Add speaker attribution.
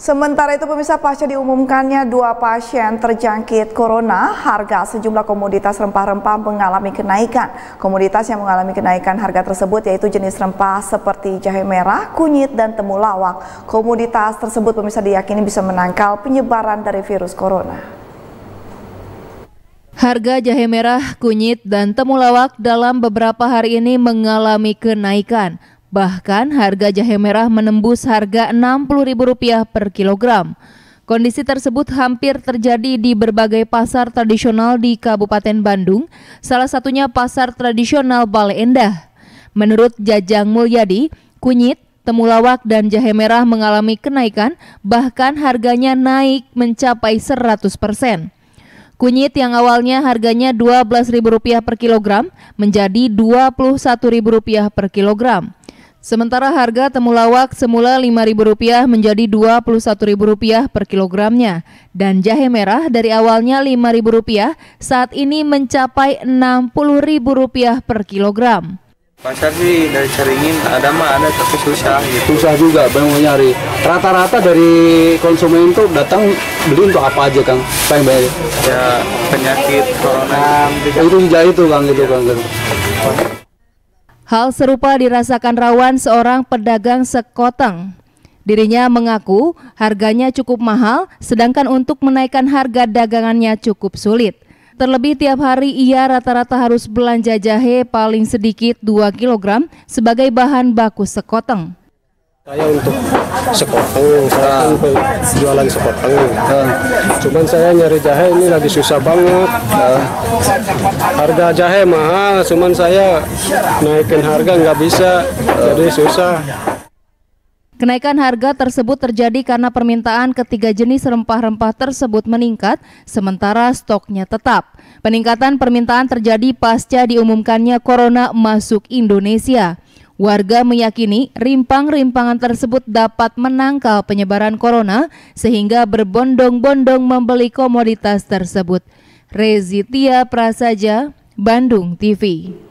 Speaker 1: Sementara itu pemirsa, pasca diumumkannya 2 pasien terjangkit corona, harga sejumlah komoditas rempah-rempah mengalami kenaikan. Komoditas yang mengalami kenaikan harga tersebut yaitu jenis rempah seperti jahe merah, kunyit, dan temulawak. Komoditas tersebut pemirsa diyakini bisa menangkal penyebaran dari virus corona.
Speaker 2: Harga jahe merah, kunyit, dan temulawak dalam beberapa hari ini mengalami kenaikan. Bahkan harga jahe merah menembus harga Rp60.000 per kilogram. Kondisi tersebut hampir terjadi di berbagai pasar tradisional di Kabupaten Bandung, salah satunya pasar tradisional Bale Endah. Menurut Jajang Mulyadi, kunyit, temulawak, dan jahe merah mengalami kenaikan, bahkan harganya naik mencapai 100%. Kunyit yang awalnya harganya Rp12.000 per kilogram menjadi Rp21.000 per kilogram. Sementara harga temulawak semula Rp5.000 menjadi Rp21.000 per kilogramnya, dan jahe merah dari awalnya Rp5.000 saat ini mencapai Rp60.000 per kilogram.
Speaker 3: Pasar sih dari Caringin ada tapi susah gitu.
Speaker 4: Susah juga bang mau nyari. Rata-rata dari konsumen itu datang beli untuk apa aja Kang? Paling banyak
Speaker 3: ya penyakit corona.
Speaker 4: Itu itu Kang gitu Kang.
Speaker 2: Hal serupa dirasakan Rawan, seorang pedagang sekoteng. Dirinya mengaku harganya cukup mahal, sedangkan untuk menaikkan harga dagangannya cukup sulit. Terlebih tiap hari ia rata-rata harus belanja jahe paling sedikit 2 kg sebagai bahan baku sekoteng.
Speaker 5: Saya untuk sekoteng, saya kan jualan sekoteng. Cuman saya nyari jahe ini lagi susah banget. Harga jahe mahal, cuman saya naikin harga nggak bisa, jadi susah.
Speaker 2: Kenaikan harga tersebut terjadi karena permintaan ketiga jenis rempah-rempah tersebut meningkat, sementara stoknya tetap. Peningkatan permintaan terjadi pasca diumumkannya corona masuk Indonesia. Warga meyakini rimpang-rimpangan tersebut dapat menangkal penyebaran corona sehingga berbondong-bondong membeli komoditas tersebut. Rezitia Prasaja, Bandung TV.